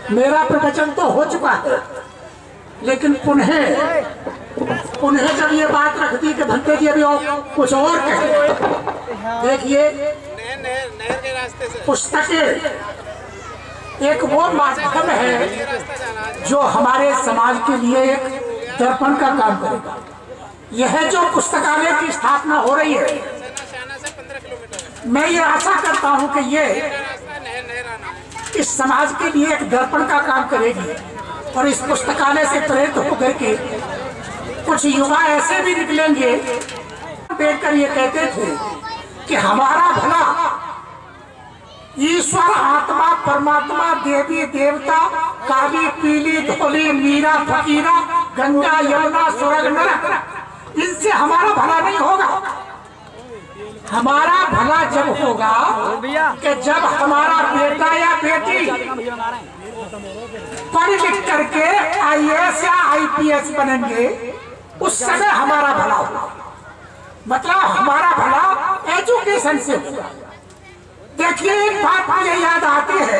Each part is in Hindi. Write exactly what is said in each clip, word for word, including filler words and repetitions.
मेरा प्रवचन तो हो चुका है, लेकिन पुनः पुनः जब ये बात रख दी कि भंते जी अभी और कुछ और कहें, देखिए पुस्तकें एक वो माध्यम है जो हमारे समाज के लिए एक दर्पण का काम करेगा। यह जो पुस्तकालय की स्थापना हो रही है, मैं ये आशा करता हूं कि ये इस समाज के लिए एक दर्पण का काम करेगी और इस पुस्तकालय से प्रेरित होकर के कुछ युवा ऐसे भी निकलेंगे। देखकर ये कहते थे कि हमारा भला ईश्वर आत्मा परमात्मा देवी देवता काली पीली धोली मीरा फकीरा गंगा यमुना स्वर्ग नरक, इनसे हमारा भला नहीं होगा। हमारा भला जब होगा कि जब हमारा बेटा या बेटी पढ़ लिख करके आई ए एस या आई पी एस बनेंगे, उस समय हमारा भला होगा। मतलब हमारा भला एजुकेशन से होगा। देखिए एक बात मुझे याद आती है,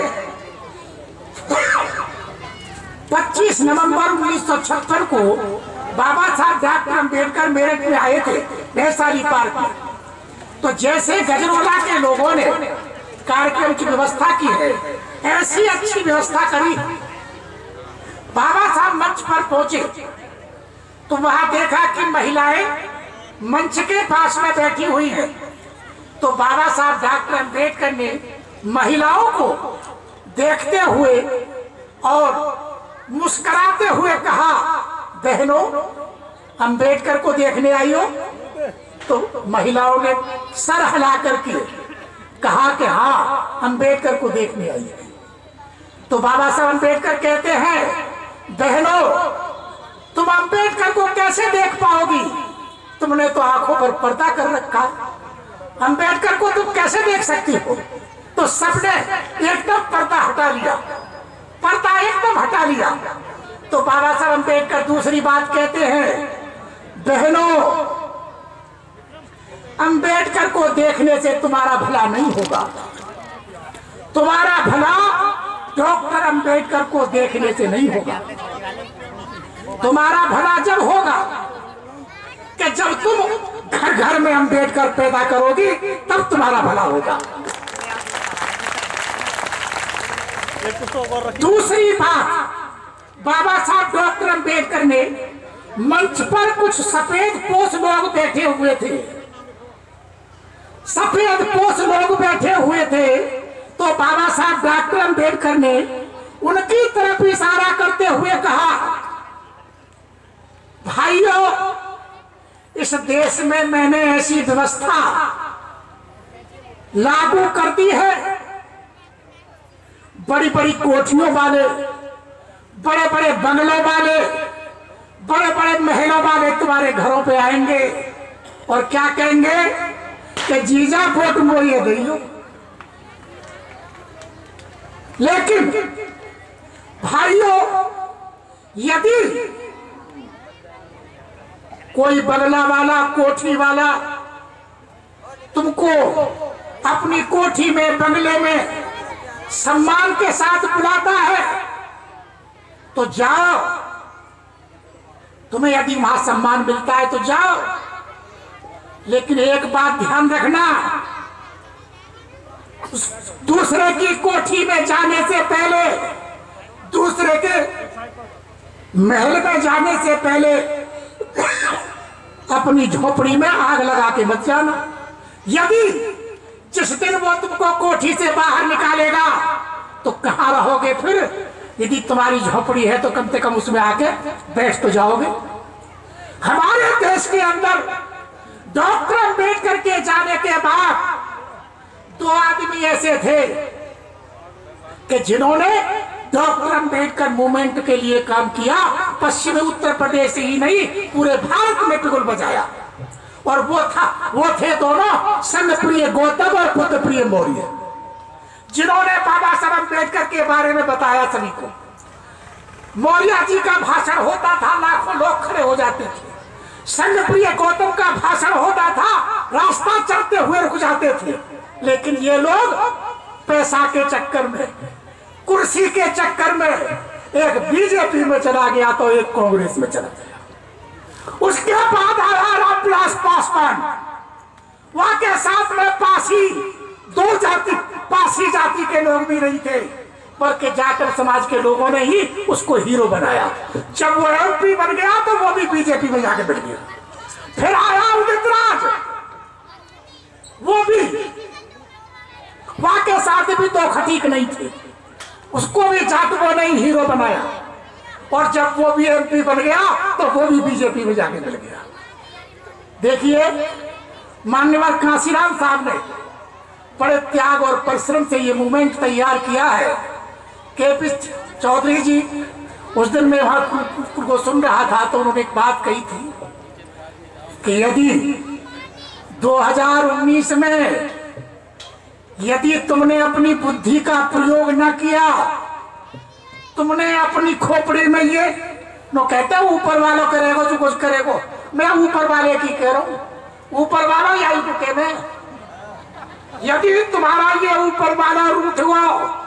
पच्चीस नवंबर उन्नीस सौ छप्पन को बाबा साहब डॉक्टर अम्बेडकर मेरठ में आए थे वैशाली पार्क में। तो जैसे गजरोला के लोगों ने कार्यक्रम की व्यवस्था की है, ऐसी अच्छी व्यवस्था करी। बाबा साहब मंच पर पहुंचे तो वहां देखा कि महिलाएं मंच के पास में बैठी हुई हैं। तो बाबा साहब डॉक्टर अम्बेडकर ने महिलाओं को देखते हुए और मुस्कुराते हुए कहा, बहनों अम्बेडकर को देखने आई हो? तो महिलाओं ने सर हिला करके कहा कि हाँ अम्बेडकर को देखने आई है। तो बाबा साहब अम्बेडकर कहते हैं, बहनों तुम अम्बेडकर को कैसे देख पाओगी? तुमने तो आंखों पर पर्दा कर रखा, अम्बेडकर को तुम कैसे देख सकती हो? तो सबने एकदम पर्दा हटा लिया, पर्दा एकदम हटा लिया। तो बाबा साहब अम्बेडकर दूसरी बात कहते हैं, बहनों अम्बेडकर को देखने से तुम्हारा भला नहीं होगा, तुम्हारा भला डॉक्टर अम्बेडकर को देखने से नहीं होगा। तुम्हारा भला जब होगा कि जब तुम घर घर में अम्बेडकर पैदा करोगी, तब तुम्हारा भला होगा। दूसरी बात, बाबा साहब डॉक्टर अम्बेडकर ने मंच पर कुछ सफेद पोश लोग बैठे हुए थे, सफेद पोश लोग बैठे हुए थे। तो बाबा साहब डॉक्टर अम्बेडकर ने उनकी तरफ इशारा करते हुए कहा, भाइयों इस देश में मैंने ऐसी व्यवस्था लागू कर दी है, बड़ी बड़ी कोठियों वाले, बड़े बड़े बंगलों वाले, बड़े बड़े महलों वाले तुम्हारे घरों पे आएंगे और क्या कहेंगे कि जीजा वोट मोरिए दइयो। लेकिन भाइयों यदि कोई बंगला वाला कोठी वाला तुमको अपनी कोठी में बंगले में सम्मान के साथ बुलाता है तो जाओ, तुम्हें यदि वहां सम्मान मिलता है तो जाओ। लेकिन एक बात ध्यान रखना, दूसरे की कोठी में जाने से पहले, दूसरे के महल में जाने से पहले अपनी झोपड़ी में आग लगा के मत जाना। यदि जिस दिन वो तुमको कोठी से बाहर निकालेगा तो कहां रहोगे फिर? यदि तुम्हारी झोपड़ी है तो कम से कम उसमें आके बैठ तो जाओगे। हमारे देश के अंदर डॉक्टर अम्बेडकर के जाने के बाद दो आदमी ऐसे थे कि जिन्होंने डॉक्टर अम्बेडकर मूवमेंट के लिए काम किया, पश्चिमी उत्तर प्रदेश ही नहीं पूरे भारत में बिगुल बजाया। और वो था वो थे दोनों संघ प्रिय गौतम और पुत्र प्रिय मौर्य, जिन्होंने बाबा साहब अम्बेडकर के बारे में बताया सभी को। मौर्य जी का भाषण होता था, लाखों लोग खड़े हो जाते थे। संघ प्रिय गौतम का भाषण होता था, रास्ता चलते हुए रुक जाते थे। लेकिन ये लोग पैसा के चक्कर में, कुर्सी के चक्कर में एक बीजेपी में चला गया तो एक कांग्रेस में चला गया। उसके बाद आया रामविलास पासवान, वहां के साथ में पासी दो जाति पासी जाति के लोग भी नहीं थे, बल्कि जाटव समाज के लोगों ने ही उसको हीरो बनाया। जब वो एमपी बन गया तो वो भी बीजेपी में जाके बैठ गया। फिर आया उदित राज, वो भी वहां के साथ भी तो खटीक नहीं थे, उसको भी जाटवों ने ही हीरो बनाया। और जब वो भी एमपी बन गया तो वो भी बीजेपी में जाके मिल गया। देखिए, मान्यवर कांशीराम साहब ने बड़े त्याग और परिश्रम से ये मूवमेंट तैयार किया है। केपी चौधरी जी, उस दिन मैं वहां को सुन रहा था तो उन्होंने एक बात कही थी कि यदि दो हज़ार उन्नीस में यदि तुमने अपनी बुद्धि का प्रयोग न किया, तुमने अपनी खोपड़ी में ये नो कहते हैं ऊपर वालों करेगो जो कुछ करेगो, मैं ऊपर वाले की कह रहा हूं, ऊपर वाला या के में यदि तुम्हारा ये ऊपर वाला रूठ हुआ